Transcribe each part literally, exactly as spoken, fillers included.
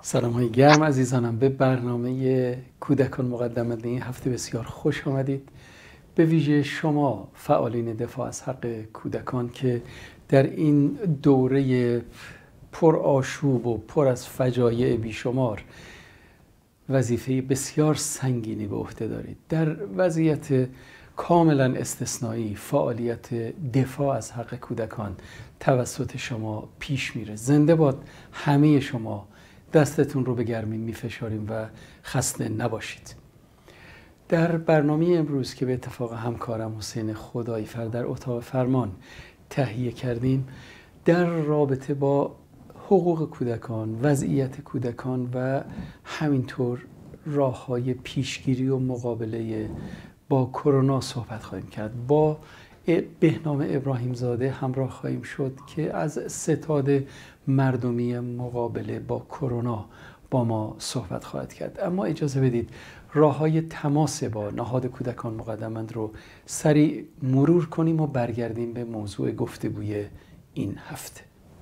سلام های گرم عزیزانم، به برنامه کودکان مقدمه این هفته بسیار خوش آمدید. به ویژه شما فعالین دفاع از حق کودکان که در این دوره پر آشوب و پر از فجایع بیشمار وظیفه بسیار سنگینی به عهده دارید. در وضعیت کاملا استثنایی فعالیت دفاع از حق کودکان توسط شما پیش میره. زنده باد همه شما، دستتون رو به گرمی میفشاریم و خسته نباشید. در برنامه امروز که به اتفاق همکارم حسین خداییفر در اتاق فرمان تهیه کردیم، در رابطه با حقوق کودکان، وضعیت کودکان و همینطور راه‌های پیشگیری و مقابله با کرونا صحبت خواهیم کرد. با بهنام ابراهیم زاده همراه خواهیم شد که از ستاد مردمی مقابله با کرونا با ما صحبت خواهد کرد. اما اجازه بدید راه‌های تماس با نهاد کودکان مقدماً رو سریع مرور کنیم و برگردیم به موضوع گفتگوی این هفته.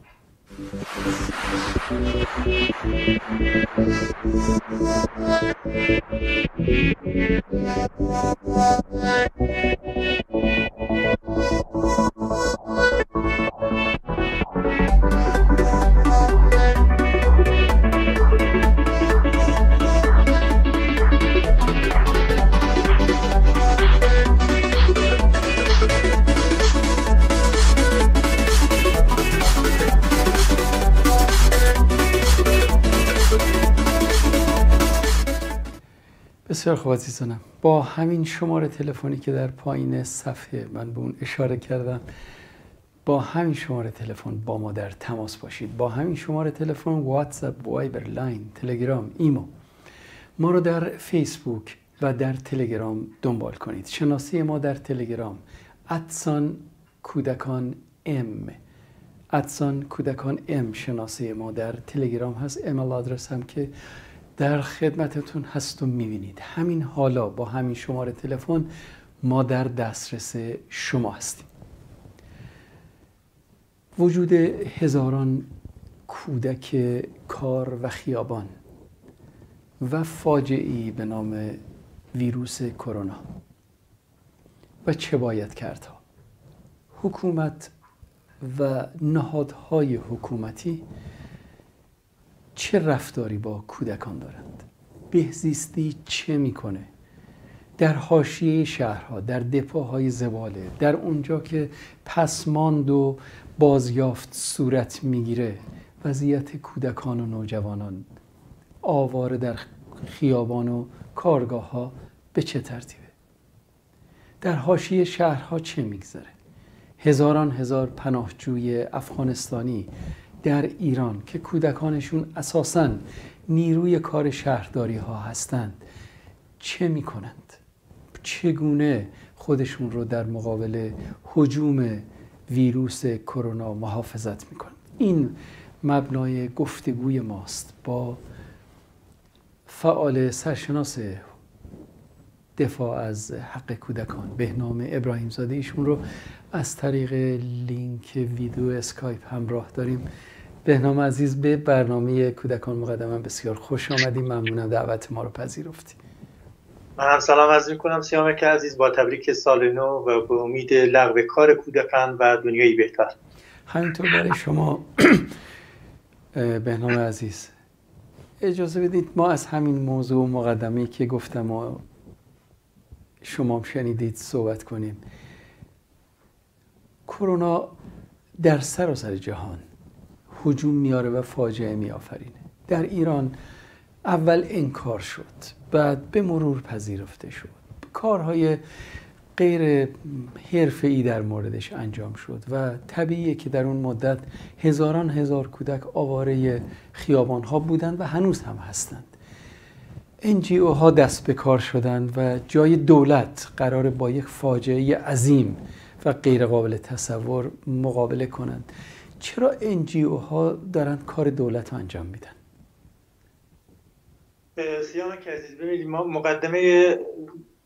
بسیار خوب عزیزانم، با همین شماره تلفنی که در پایین صفحه من به اون اشاره کردم، با همین شماره تلفن با ما در تماس باشید. با همین شماره تلفن واتساپ، وایبر، لاین، تلگرام، ایمو ما رو در فیسبوک و در تلگرام دنبال کنید. شناسی ما در تلگرام ادسان کودکان ام ادسان کودکان ام شناسی ما در تلگرام هست. ایمیل آدرس هم که در خدمتتون هست و میبینید. همین حالا با همین شماره تلفن ما در دسترس شما هستیم. وجود هزاران کودک کار و خیابان و فاجعه‌ای به نام ویروس کرونا و چه باید کرد ها. حکومت و نهادهای حکومتی چه رفتاری با کودکان دارند؟ بهزیستی چه میکنه؟ در حاشیه شهرها، در دپوهای زباله، در اونجا که پسماند و بازیافت صورت میگیره، وضعیت کودکان و نوجوانان آواره در خیابان و کارگاه ها به چه ترتیبه؟ در حاشیه شهرها چه میگذره؟ هزاران هزار پناهجوی افغانستانی در ایران که کودکانشون اساساً نیروی کار شهرداری ها هستند چه می کنند؟ چگونه خودشون رو در مقابل هجوم ویروس کرونا محافظت می کنند؟ این مبنای گفتگوی ماست با فعال سرشناس دفاع از حق کودکان بهنام ابراهیم زاده. ایشون رو از طریق لینک ویدیو اسکایپ همراه داریم. بهنام عزیز، به برنامه کودکان مقدمه بسیار خوش آمدیم. ممنونم دعوت ما رو پذیرفتی. من هم سلام عرض می‌کنم سیامک عزیز، با تبریک سال نو و به امید لغو کار کودکان و دنیایی بهتر. همینطور برای شما بهنام عزیز. اجازه بدید ما از همین موضوع مقدمه‌ای که گفتم و شما هم شنیدید صحبت کنیم. کرونا در سراسر جهان هجوم میاره و فاجعه میآفرینه. در ایران اول انکار شد، بعد به مرور پذیرفته شد. کارهای غیر حرفه‌ای در موردش انجام شد و طبیعیه که در اون مدت هزاران هزار کودک آواره خیابان‌ها بودند و هنوز هم هستند. ان جی او ها دست به کار شدند و جای دولت قراره با یک فاجعه عظیم و غیر قابل تصور مقابله کنند. چرا ان جی او ها دارن کار دولت رو انجام میدن؟ سیامک عزیز، ببینید ما مقدمه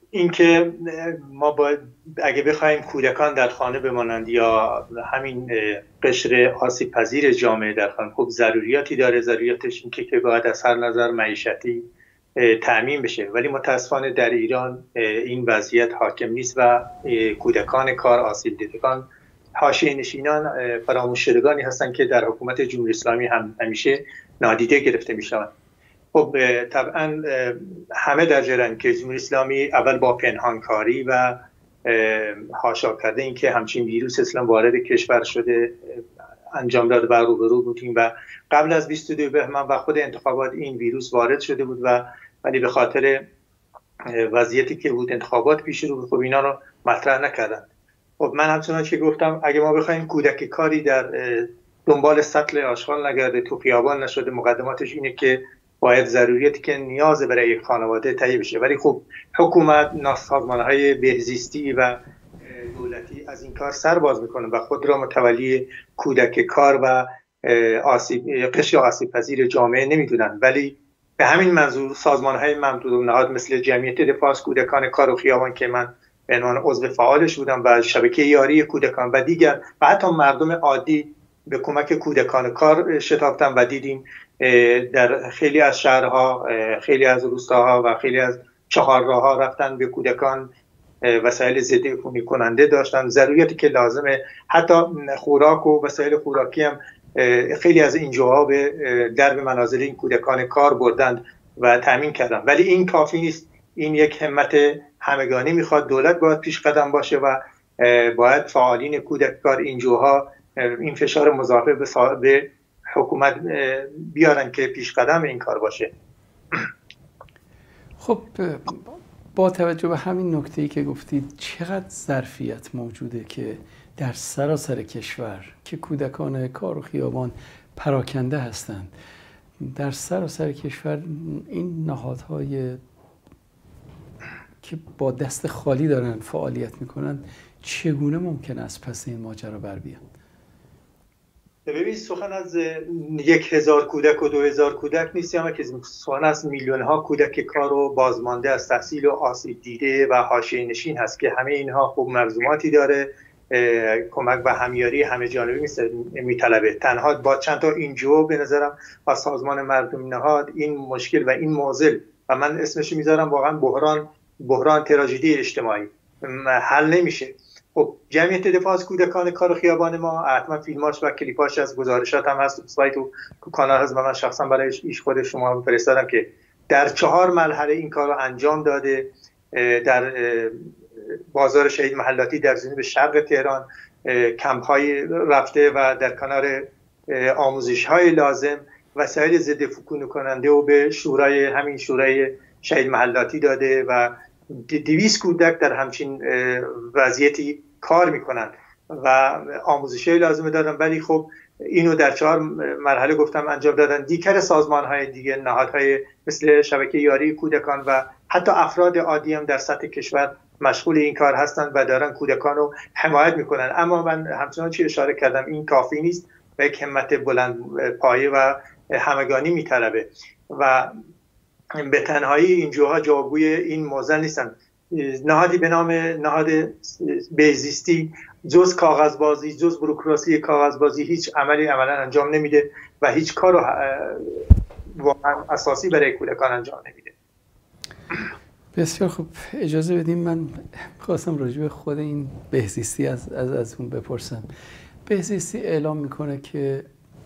اینکه ما باید اگه بخوایم کودکان در خانه بمانند یا همین قشر آسیب پذیر جامعه در خانه، خب ضروریاتی داره. ضروریاتش این که که باید از هر نظر معیشتی تأمین بشه، ولی متاسفانه در ایران این وضعیت حاکم نیست و کودکان کار، آسیب دیدگان، حاشیه نشینان فراموش شدگانی هستند که در حکومت جمهوری اسلامی هم همیشه نادیده گرفته میشوند. خب طبعا همه در جریان که جمهوری اسلامی اول با پنهانکاری و حاشا کرده این که همچین ویروس اسلام وارد کشور شده انجام داده و روبرو بودیم و قبل از بیست و دو بهمن و خود انتخابات این ویروس وارد شده بود و ولی به خاطر وضعیتی که بود انتخابات پیش رو، خب اینا رو مطرح نکردن. خب من همچنان که گفتم اگه ما بخوایم کودک کاری در دنبال سطل آشغال نگرده، تو خیابان نشده، مقدماتش اینه که باید ضروریاتی که نیاز برای یک خانواده تهیه بشه، ولی خب حکومت، سازمان‌های بهزیستی و دولتی از این کار سر باز میکنه و خود را متولی کودک کار و آسیب قشر آسیب پذیر جامعه نمیدونن، ولی به همین منظور سازمان‌های ممدود و نهاد مثل جمعیت دفاع از کودکان کار و خیابان که من به عنوان عضو فعالش بودم و شبکه یاری کودکان و دیگر و حتی مردم عادی به کمک کودکان کار شتافتن و دیدیم در خیلی از شهرها، خیلی از روستاها و خیلی از چهارراه‌ها رفتن به کودکان وسایل ضد عفونی کننده داشتن، ضروریاتی که لازمه، حتی خوراک و وسایل خوراکی هم خیلی از این جاها به درب منازل این کودکان کار بردند و تامین کردند. ولی این کافی نیست، این یک همت همگانی میخواد. دولت باید پیش قدم باشه و باید فعالین کودک کار این جاها این فشار مضاعف به حکومت بیارن که پیش قدم این کار باشه. خب با توجه به همین نکته‌ای که گفتید، چقدر ظرفیت موجوده که در سراسر کشور که کودکان کار و خیابان پراکنده هستند، در سراسر کشور این نهادهای که با دست خالی دارن فعالیت میکنن چگونه ممکن است پس این ماجرا بر بیان؟ ببینید سخن از یک هزار کودک و دو هزار کودک نیست، اما که سخن از میلیون ها کودک کار و بازمانده از تحصیل و آسیب دیده و حاشیه نشین هست که همه اینها خوب ملزوماتی داره، کمک و همیاری همه جانبی میطلبه. تنها با چند تا اینجا به نظرم از سازمان مردم نهاد این مشکل و این معضل و من اسمش میذارم واقعا بحران بحران تراژدی اجتماعی حل نمیشه. خب جمعیت دفاع از کودکان کار خیابان ما حتما فیلماش و کلیپاش از گزارشات هم هست، سایت و کانال هست و من شخصا برای ایش خود شما فرستادم که در چهار مرحله این کار رو انجام داده. در بازار شهید محلاتی در جنوب شرق تهران کمپ های رفته و در کنار آموزش های لازم وسایل ضد عفونی کننده و به شورای همین شورای شهید محلاتی داده و دویست کودک در همچین وضعیتی کار میکنن و آموزشی لازم دادن. ولی خب اینو در چهار مرحله گفتم انجام دادن. دیگر سازمان های دیگه، نهادهای مثل شبکه یاری کودکان و حتی افراد عادی هم در سطح کشور مشغول این کار هستند و دارن کودکان رو حمایت میکنن. اما من همچنان چی اشاره کردم این کافی نیست و یک همت بلند پایه و همگانی میطلبه و به تنهایی این جوها جوابگوی این موضوع نیستن. نهادی به نام نهاد بهزیستی جز کاغذبازی، جز بروکراسی کاغذبازی هیچ عملی عملا انجام نمیده و هیچ کار واقعا اساسی برای کودکان انجام نمیده. بسیار خوب، اجازه بدیم من خواستم راجع به خود این بهزیستی از از از اون بپرسم. بهزیستی اعلام میکنه که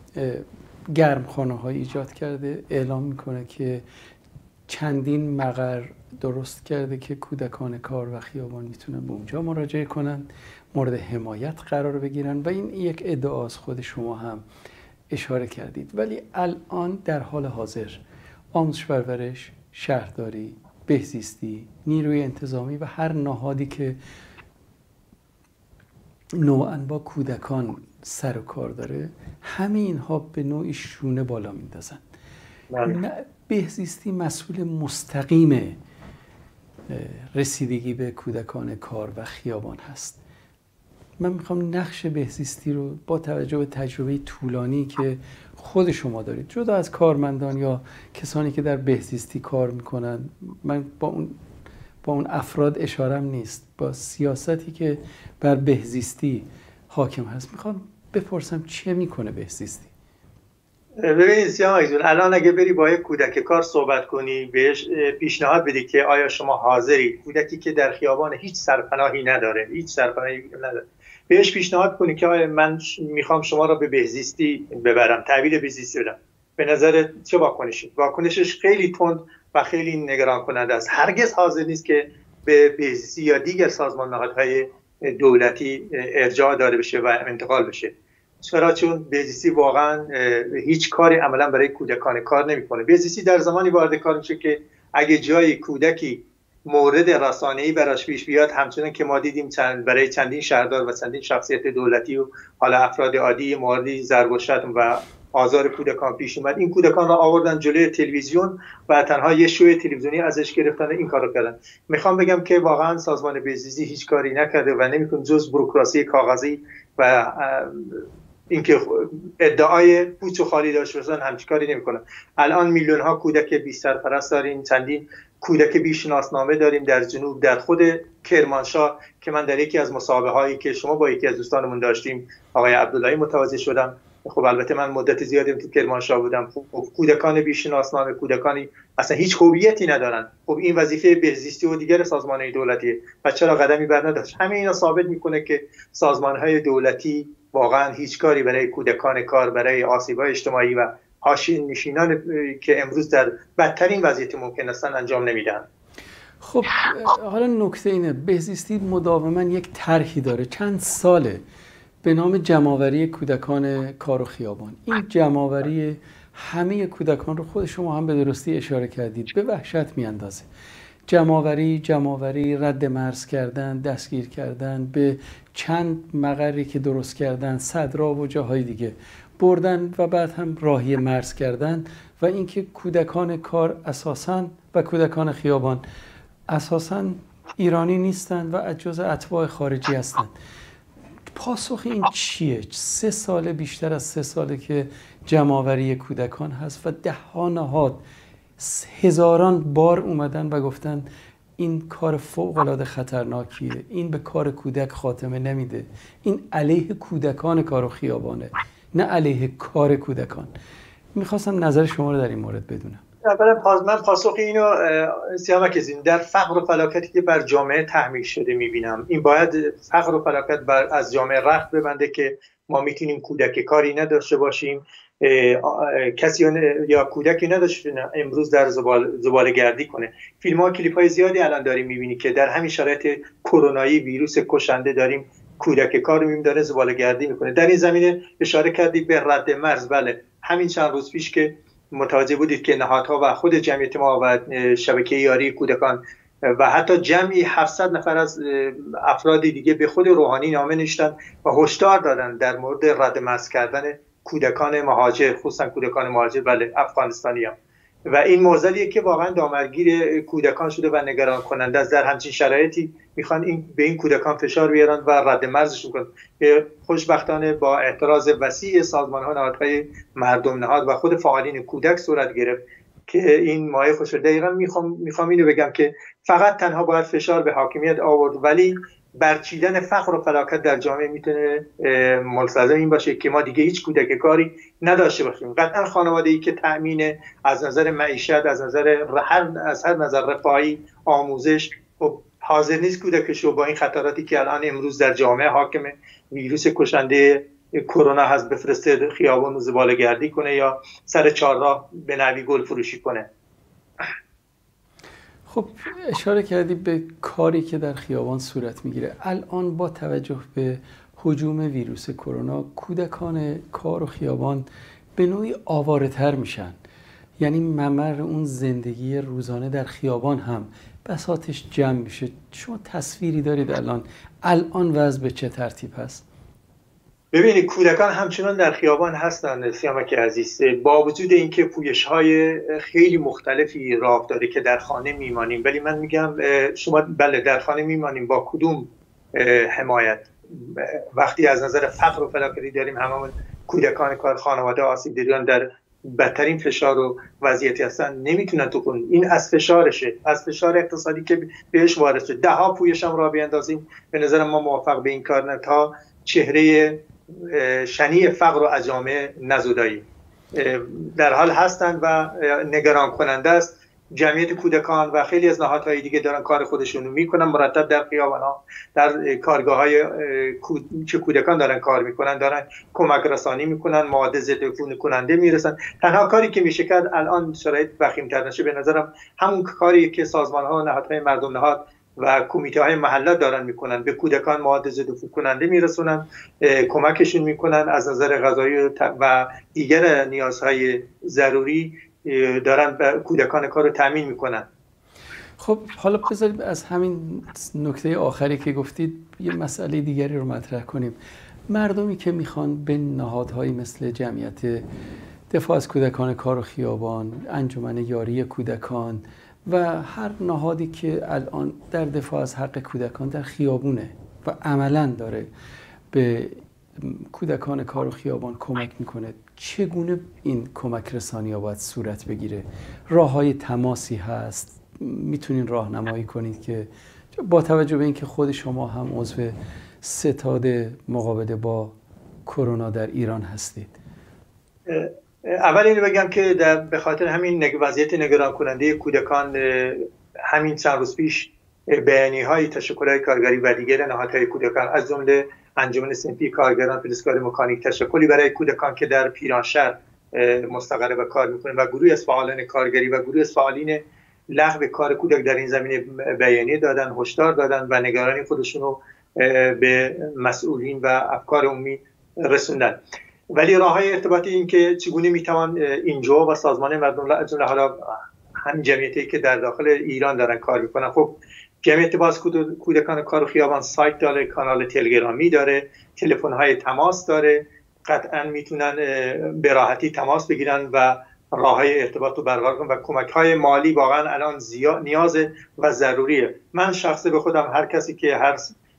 گرمخانه های ایجاد کرده، اعلام میکنه که چندین مقر درست کرده که کودکان کار و خیابان میتونن به اونجا مراجعه کنن، مورد حمایت قرار بگیرن و این یک ادعاست، خود شما هم اشاره کردید. ولی الان در حال حاضر آموزش پرورش، شهرداری، بهزیستی، نیروی انتظامی و هر نهادی که نوعاً با کودکان سر و کار داره، همه اینها به نوعی شونه بالا میندازن. بهزیستی مسئول مستقیم رسیدگی به کودکان کار و خیابان هست. من میخوام نقش بهزیستی رو با توجه به تجربه طولانی که خود شما دارید، جدا از کارمندان یا کسانی که در بهزیستی کار میکنن، من با اون با اون افراد اشارم نیست، با سیاستی که بر بهزیستی حاکم هست. میخوام بپرسم چه میکنه بهزیستی؟ ببینید سیام جون، الان اگه بری با یک کودک کار صحبت کنی، بهش پیشنهاد بدی که آیا شما حاضری، کودکی که در خیابان هیچ سرپناهی نداره، هیچ سرپناهی نداره، بهش پیشنهاد کنی که آیا من میخوام شما را به بهزیستی ببرم، تحویل بهزیستی بدم، به نظر چه واکنشی؟ واکنشش خیلی تند و خیلی نگران کننده است. هرگز حاضر نیست که به بهزیستی یا دیگر سازمان نهادهای دولتی ارجاع داده بشه و انتقال بشه. چرا؟ چون بهزیستی واقعا هیچ کاری عملا برای کودکان کار نمیکنه. بهزیستی در زمانی وارد کار میشه که اگه جای کودکی مورد رسانه‌ای براش پیش بیاد، همچنان که ما دیدیم چند برای چندین شهردار و چندین شخصیت دولتی و حالا افراد عادی موردی ضرب و شتم و آزار کودکان پیش اومد، این کودکان را آوردن جلوی تلویزیون و تنها یه شوی تلویزیونی ازش گرفتن، این کارو کردن. میخوام بگم که واقعا سازمان بهزیستی هیچ کاری نکرده و نمیکنه جز بوروکراسی کاغذی و اینکه ادعای پوچ و خالی داشته باشن، همچین کاری نمیکنن. الان میلیون ها کودک بی سرپرست داریم، چندین کودک بی شناسنامه داریم در جنوب، در خود کرمانشاه که من در یکی از مصاحبه هایی که شما با یکی از دوستانمون داشتیم آقای عبداللهی متوجه شدم. خب البته من مدت زیادی تو کرمانشاه بودم. خب کودکان بی شناسنامه، کودکانی اصلا هیچ هویتی ندارن. خب این وظیفه بهزیستی و دیگر سازمان‌های دولتیه و چرا قدمی بر نداشت؟ همه اینا ثابت میکنه که سازمان‌های دولتی واقعا هیچ کاری برای کودکان کار، برای آسیب‌های اجتماعی و حاشیه نشینان که امروز در بدترین وضعیت ممکن هستن انجام نمیدن. خب حالا نکته اینه، بهزیستی مداوما یک طرحی داره، چند ساله، به نام جمع‌آوری کودکان کار و خیابان. این جمع‌آوری همه کودکان رو خود شما هم به درستی اشاره کردید به وحشت میاندازه. جمع‌آوری جمع‌آوری رد مرز کردن، دستگیر کردن، به چند مقری که درست کردن، صدرا و جاهای دیگه بردن و بعد هم راهی مرز کردن و اینکه کودکان کار اساساً و کودکان خیابان اساساً ایرانی نیستند و از جزء اتباع خارجی هستند. پاسخ این چیه؟ سه ساله، بیشتر از سه ساله که جمع‌آوری کودکان هست و ده ها نهاد هزاران بار اومدن و گفتن این کار فوق‌العاده خطرناکیه، این به کار کودک خاتمه نمیده، این علیه کودکان کار و خیابانه نه علیه کار کودکان. میخواستم نظر شما رو در این مورد بدونم. اولا من پاسخ اینو سیامک زین در فقر و فلاکتی که بر جامعه تحمیل شده میبینم. این باید فقر و فلاکت بر از جامعه رخت ببنده که ما میتونیم کودک کاری نداشته باشیم، کسی یا کودکی نداشته امروز در زبال زباله‌گردی کنه. فیلم ها، کلیپ های زیادی الان داریم میبینی که در همین شرایط کرونایی، ویروس کشنده، داریم کودک کار رو میبینیم داره زباله‌گردی میکنه. در این زمینه اشاره کردی به رد مرز. بله، همین چند روز پیش که متوجه بودید که نهادها و خود جمعیت ما و شبکه یاری کودکان و حتی جمعی هفتصد نفر از افراد دیگه به خود روحانی نامه نوشتن و هشدار دادن در مورد رد مرز کردن کودکان مهاجر، خصوصا کودکان مهاجر، بله افغانستانی هم. و این موضوعیه که واقعا دامرگیر کودکان شده و نگران کننده است. در همچین شرایطی میخوان این به این کودکان فشار بیارن و رد مرزشون کنن. خوشبختانه با اعتراض وسیع سازمان‌ها، نهادهای مردم نهاد و خود فعالین کودک صورت گرفت که این مایه خوش. دقیقاً میخوام میخوام اینو بگم که فقط تنها باید فشار به حاکمیت آورد، ولی برچیدن فقر و فلاکت در جامعه میتونه ملزم این باشه که ما دیگه هیچ کودک کاری نداشته باشیم. قطعا خانواده‌ای که تأمین از نظر معیشت، از نظر هر از هر نظر رفاهی، آموزش، خب حاضر نیست کودکش رو با این خطراتی که الان امروز در جامعه حاکمه، ویروس کشنده کرونا هست، بفرسته خیابان و زباله‌گردی کنه یا سر چهارراه به نوی گل فروشی کنه. خب اشاره کردی به کاری که در خیابان صورت میگیره. الان با توجه به هجوم ویروس کرونا، کودکان کار و خیابان به نوعی آواره‌تر میشن. یعنی ممر اون زندگی روزانه در خیابان هم بساطش جمع میشه. شما تصویری دارید الان الان وضع به چه ترتیب هست؟ ببینید کودکان همچنان در خیابان هستن سیامک عزیز، با وجود اینکه پویش‌های خیلی مختلفی راه داره که در خانه میمانیم، ولی من میگم شما بله در خانه میمانیم با کدوم حمایت؟ وقتی از نظر فقر و فلاکتی داریم هممون کودکان کار، خانواده آسیب دیدگان در بدترین فشار و وضعیتی هستن نمیتونن تو خون. این از فشارشه، از فشار اقتصادی که بهش وارد شده. ده ها پویش هم را بیاندازیم به نظر ما موافق به این کار نه تا چهره شنی فقر و از جامعه نزدایی. در حال هستند و نگران کننده است. جمعیت کودکان و خیلی از نهادهای دیگه دارن کار خودشونو میکنن، مرتب در خیابان‌ها، در کارگاه‌های چه کودکان دارن کار میکنن، دارن کمک رسانی میکنن، مواد ضد عفونی کننده میرسن. تنها کاری که میشه کرد الان شرایط وخیم‌تر نشه به نظرم همون کاری که سازمان‌ها و نهادهای مردم نهاد و کمیته‌های محله دارن میکنن، به کودکان مواد ضد عفونی کننده میرسونن، کمکشون میکنن، از نظر غذایی و دیگر نیازهای ضروری دارن به کودکان کار رو تامین میکنن. خب حالا بذارید از همین نکته آخری که گفتید یه مسئله دیگری رو مطرح کنیم. مردمی که میخوان به نهادهایی مثل جمعیت دفاع از کودکان کار و خیابان، انجمن یاری کودکان و هر نهادی که الان در دفاع از حق کودکان در خیابونه و عملاً داره به کودکان کار و خیابان کمک میکنه، چگونه این کمک رسانی ها باید صورت بگیره؟ راه های تماسی هست؟ میتونین راهنمایی کنید که با توجه به اینکه خود شما هم عضو ستاد مقابله با کرونا در ایران هستید؟ اول اینو بگم که در به خاطر همین وضعیت نگران کننده کودکان همین چند روز پیش بیانیه های تشکل‌های کارگری و دیگر نهادهای کودکان از جمله انجمن صنفی کارگران پلیسکار مکانیک تشکلی برای کودکان که در پیرانشهر مستقر و کار میکنه و گروهی از فعالان کارگری و گروهی از فعالین لغو کار کودک در این زمینه بیانیه دادن، هشدار دادن و نگرانی خودشون رو به مسئولین و افکار عمومی رسوندن. ولی راههای ارتباطی این که چگونه میتوان اینجا و سازمان مردم از جمله حالا هم جمعیتی که در داخل ایران دارن کار میکنن، خب جمعیت باز کودکان کار و خیابان سایت داره، کانال تلگرامی داره، تلفن‌های تماس داره، قطعا میتونن به راحتی تماس بگیرن و راههای ارتباط رو برقرار کنن و کمک‌های مالی واقعا الان زیاد نیاز و ضروریه. من شخصه به خودم هر کسی که هر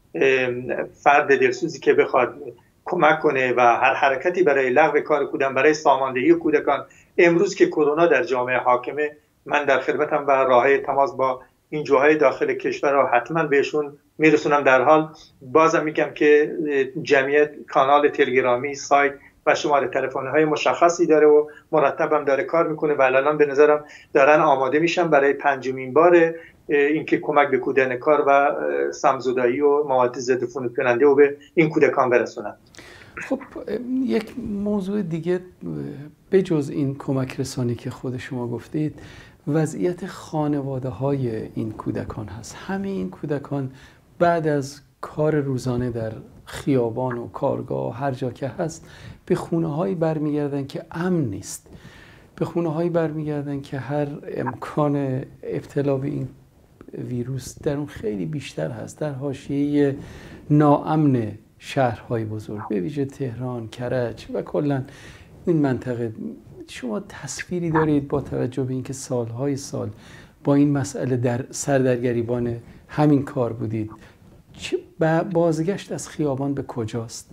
فرد دلسوزی که بخواد کمک کنه و هر حرکتی برای لغو کار کودکان، برای ساماندهی کودکان امروز که کرونا در جامعه حاکمه، من در خدمتم و راههای تماس با این جاهای داخل کشور رو حتما بهشون میرسونم. در حال بازم میگم که جمعیت کانال تلگرامی، سایت و شماره تلفن‌های مشخصی داره و مرتبم داره کار میکنه و الان به نظرم دارن آماده میشن برای پنجمین بار اینکه کمک به کودکان کار و سمزدایی و مواد ضد عفونی کننده و به این کودکان برسونن. خب یک موضوع دیگه بجز این کمک رسانی که خود شما گفتید، وضعیت خانواده های این کودکان هست. همه این کودکان بعد از کار روزانه در خیابان و کارگاه و هر جا که هست به خونه هایی برمیگردن که امن نیست، به خونه هایی برمیگردن که هر امکان ابتلا به این ویروس در اون خیلی بیشتر هست، در حاشیه ناامن شهرهای بزرگ به ویژه تهران، کرج و کلا این منطقه. شما تصویری دارید با توجه به اینکه سالهای سال با این مسئله در سردرگریبان همین کار بودید، بازگشت از خیابان به کجاست؟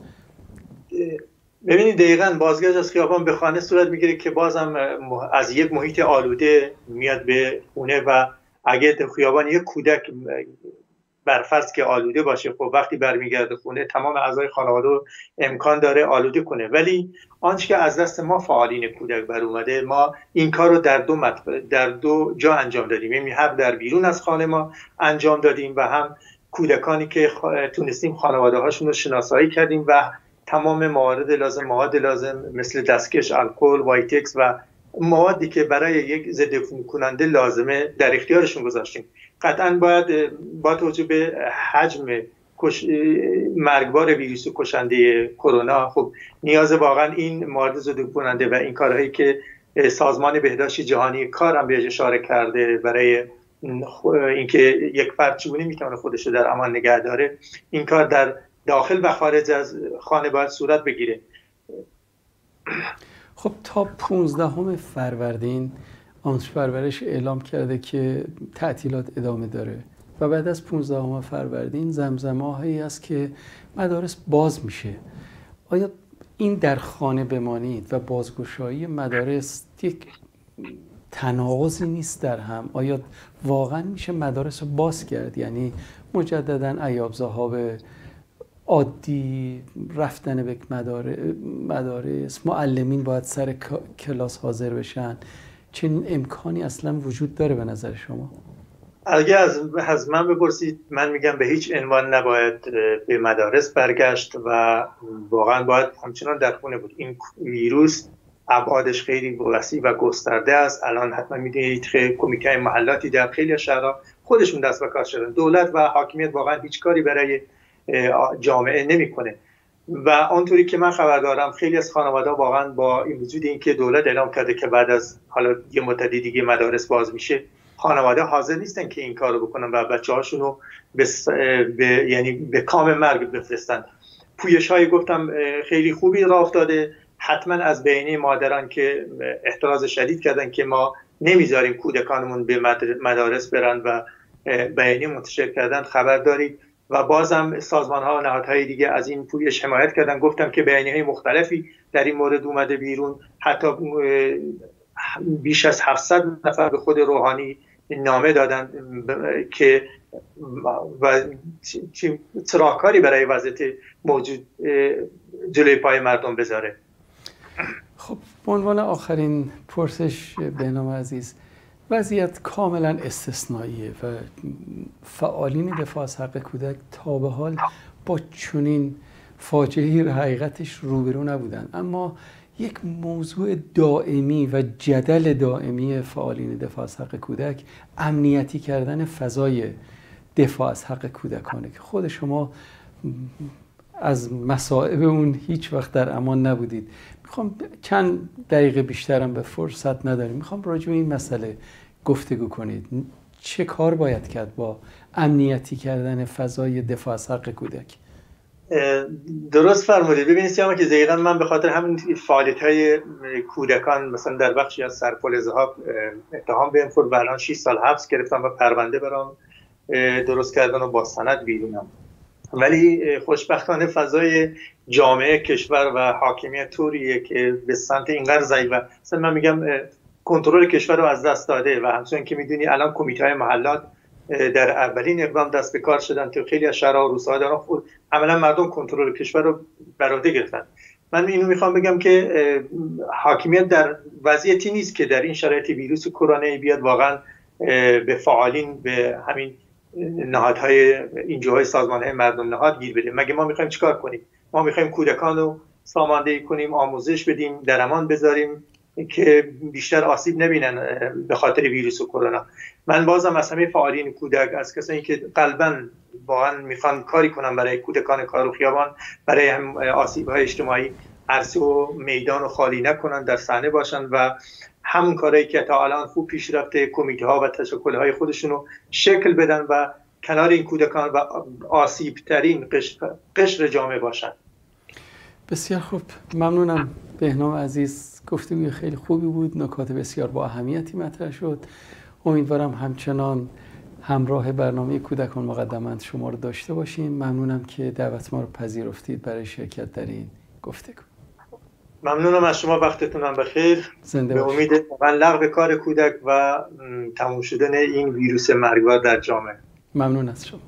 ببینید دقیقاً بازگشت از خیابان به خانه صورت میگیره که بازم از یک محیط آلوده میاد به خونه و اگه در خیابان یک کودک برفرض که آلوده باشه، خب وقتی برمیگرده خونه تمام اعضای خانواده امکان داره آلوده کنه. ولی آنچه که از دست ما فعالین کودک بر اومده، ما این کار رو در دو مطلب در دو جا انجام دادیم. یعنی هم در بیرون از خانه ما انجام دادیم و هم کودکانی که تونستیم خانواده هاشون رو شناسایی کردیم و تمام موارد لازم، مواد لازم مثل دستکش، الکل، وایتکس و موادی که برای یک ضد عفونی کننده لازمه در اختیارشون گذاشتیم. قطعاً باید با توجه به حجم کش... مرگبار ویروس کشنده کرونا، خب نیاز واقعاً این مواد ضد عفونی کننده و این کارهایی که سازمان بهداشت جهانی کار هم بهش اشاره کرده برای اینکه یک فرد چگونه میتونه خودش رو در امان نگه داره، این کار در داخل و خارج از خانه باید صورت بگیره. خب تا پونزدهم فروردین آموزش پرورش اعلام کرده که تعطیلات ادامه داره و بعد از پونزدهم فروردین زمزمه‌هایی است که مدارس باز میشه. آیا این در خانه بمانید و بازگشایی مدارس یک تناقضی نیست در هم؟ آیا واقعا میشه مدارس رو باز کرد؟ یعنی مجددا ایاب ذهاب عادی، رفتن به مدارس، معلمین باید سر کلاس حاضر بشن، چنین امکانی اصلا وجود داره به نظر شما؟ اگه از, از من بپرسید، من میگم به هیچ عنوان نباید به مدارس برگشت و واقعا باید همچنان در خونه بود. این ویروس ابعادش خیلی وسیع و گسترده است. الان حتما میدونید که کمیته محلاتی در خیلی شهرها خودشون دست به کار شدن. دولت و حاکمیت واقعا هیچ کاری برای جامعه نمیکنه و آنطوری که من خبر دارم خیلی از خانواده‌ها واقعا با این وجود اینکه دولت اعلام کرده که بعد از حالا یه مدت دیگه مدارس باز میشه، خانواده حاضر نیستن که این کارو بکنن و بچه‌هاشون رو به, به یعنی به کام مرگ بفرستن. پویش‌های گفتم خیلی خوبی راه افتاده، حتما از بینه مادران که اعتراض شدید کردن که ما نمیذاریم کودکانمون به مدارس برن و بیانیه منتشر کردن خبر دارید و بازم سازمان‌ها و نهادهای دیگه از این پویش حمایت کردن. گفتم که بیانیه‌های مختلفی در این مورد اومده بیرون، حتی بیش از هفتصد نفر به خود روحانی نامه دادن که و چراغ‌کاری برای وضعیت موجود جلوی پای مردم بذاره. خب به عنوان آخرین پرسش بهنام عزیز، وضعیت کاملا استثنائیه و فعالین دفاع از حق کودک تا به حال با چنین فاجعه‌ای حقیقتش روبرو نبودن، اما یک موضوع دائمی و جدل دائمی فعالین دفاع از حق کودک امنیتی کردن فضای دفاع از حق کودکانه که خود شما از مصائب اون هیچ وقت در امان نبودید. میخوام چند دقیقه بیشترم به فرصت نداریم، میخوام راجع به این مسئله گفتگو کنید. چه کار باید کرد با امنیتی کردن فضای دفاع از حق کودک؟ درست فرمودید. ببینید سیاما که دقیقاً من به خاطر همین فعالیت‌های کودکان مثلا در بخشی از سرپل ذهاب اتهام بهم خورد و الان شش سال حبس گرفتم و پرونده برام درست کردن و با سند بیرونم. ولی خوشبختانه فضای جامعه کشور و حاکمیت طوریه که به سمت اینقدر ضعیف، مثلا من میگم کنترل کشور رو از دست داده و همچنین که میدونی الان کمیته محلات در اولین اقدام دست به کار شدن که خیلی از شهرها و روستاها دارن خود عملا مردم کنترل کشور رو بر عهده گرفتن. من اینو میخوام بگم که حاکمیت در وضعیتی نیست که در این شرایط ویروس کرونا بیاد واقعا به فعالین، به همین نهادهای اینجاهای سازمانهای مردم نهاد گیر بده. مگه ما میخوایم چیکار کنیم؟ ما میخوایم کودکان رو ساماندهی کنیم، آموزش بدیم، در امان بذاریم که بیشتر آسیب نبینن به خاطر ویروس کرونا. من بازم از همه فعالین کودک، از کسانی که قلباً واقعا میخوان کاری کنن برای کودکان کار و خیابان، برای هم آسیب‌های اجتماعی، عرصه و میدان رو خالی نکنن، در صحنه باشن و همون کارهایی که تا الان خوب پیش رفته کمیته ها و تشکل‌های خودشون رو شکل بدن و کنار این کودکان و آسیب ترین قشر, قشر جامعه باشن. بسیار خوب، ممنونم بهنام عزیز. گفتگوی خیلی خوبی بود، نکات بسیار با اهمیتی مطرح شد. امیدوارم همچنان همراه برنامه کودکان مقدماً شما رو داشته باشیم. ممنونم که دعوت ما رو پذیرفتید برای شرکت در این گفتگو. ممنونم از شما، وقتتونم بخیر. به امید من لغو کار کودک و تموم شدن این ویروس مرگبار در جامعه. ممنون از شما.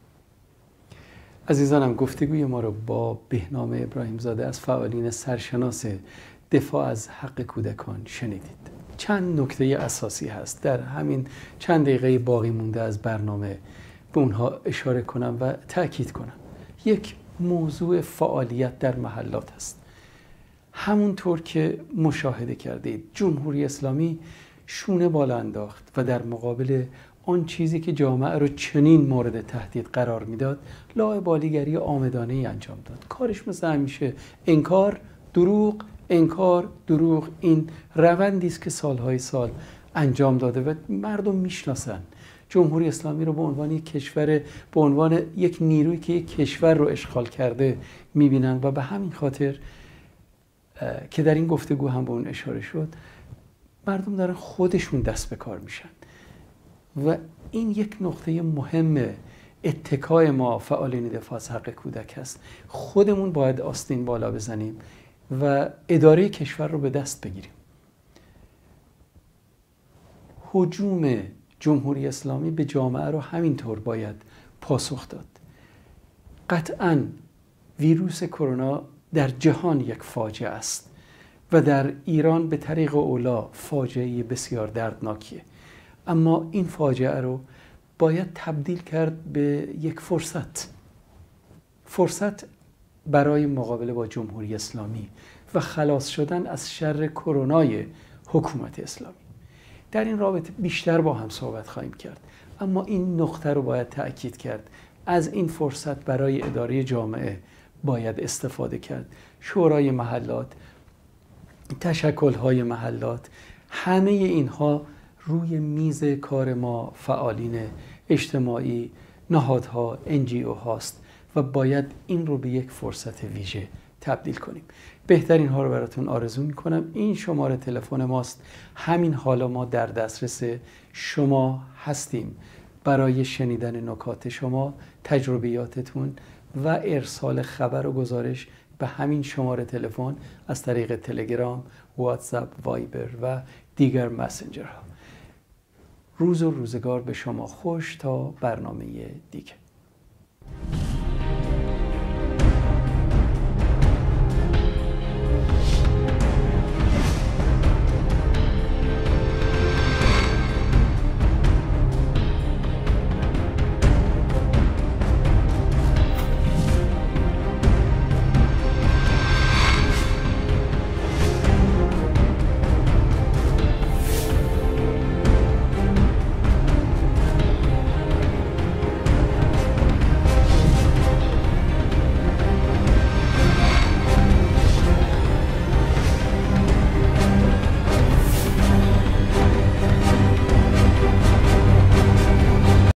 عزیزانم، گفتگوی ما رو با بهنام ابراهیم زاده از فعالین سرشناس دفاع از حق کودکان شنیدید. چند نکته اساسی هست در همین چند دقیقه باقی مونده از برنامه به اونها اشاره کنم و تأکید کنم. یک، موضوع فعالیت در محلات است. همونطور که مشاهده کردید جمهوری اسلامی شونه بالا انداخت و در مقابل آن چیزی که جامعه رو چنین مورد تهدید قرار میداد لاابالیگری آمدانه‌ای انجام داد. کارش مثل همیشه انکار، دروغ، انکار، دروغ. این روندی است که سالهای سال انجام داده و مردم میشناسن جمهوری اسلامی رو به عنوان یک کشور، به عنوان یک نیرویی که یک کشور رو اشغال کرده میبینن و به همین خاطر که در این گفتگو هم به اون اشاره شد، مردم دارن خودشون دست به کار میشن و این یک نقطه مهم اتکای ما فعالین دفاع از حق کودک هست. خودمون باید آستین بالا بزنیم و اداره کشور رو به دست بگیریم. هجوم جمهوری اسلامی به جامعه رو همینطور باید پاسخ داد. قطعاً ویروس کرونا در جهان یک فاجعه است و در ایران به طریق اولا فاجعه بسیار دردناکیه، اما این فاجعه رو باید تبدیل کرد به یک فرصت فرصت برای مقابله با جمهوری اسلامی و خلاص شدن از شر کرونای حکومت اسلامی. در این رابطه بیشتر با هم صحبت خواهیم کرد، اما این نقطه رو باید تأکید کرد: از این فرصت برای اداره جامعه باید استفاده کرد. شورای محلات، تشکل‌های محلات، همه اینها روی میز کار ما فعالین اجتماعی، نهادها، ان جی او هاست و باید این رو به یک فرصت ویژه تبدیل کنیم. بهترین ها رو براتون آرزو میکنم. این شماره تلفن ماست. همین حالا ما در دسترس شما هستیم برای شنیدن نکات شما، تجربیاتتون و ارسال خبر و گزارش به همین شماره تلفن از طریق تلگرام، واتساپ، وایبر و دیگر مسنجرها. روز و روزگار به شما خوش تا برنامه دیگه.